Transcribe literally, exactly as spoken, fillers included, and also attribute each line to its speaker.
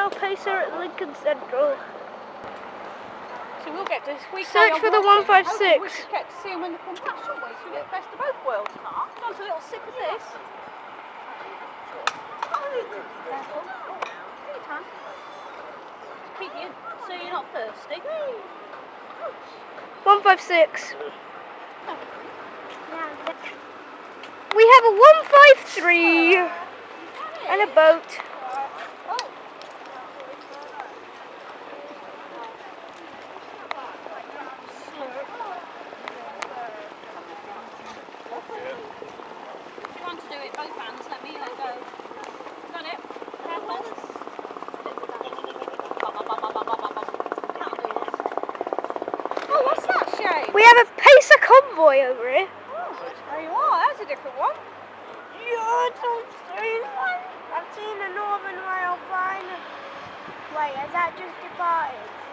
Speaker 1: our pacer at Lincoln Central.
Speaker 2: So we'll get to we
Speaker 1: Search for the one five six.
Speaker 2: We should get to see them when they come past, shouldn't we? So we get the best of both worlds, car. Want a little sip of this? Careful. Take your time. Keep you so you're not thirsty.
Speaker 1: one five six. We have a one five three and a boat.
Speaker 2: Trying to do it both hands, let me let go. Got it? Careful. Oh, what's that, Shane?
Speaker 1: We have a pacer convoy over here.
Speaker 2: Oh, there you are, that's a different one.
Speaker 1: Yeah, don't say one. I've seen a Northern Rail fine. Wait, has that just departed?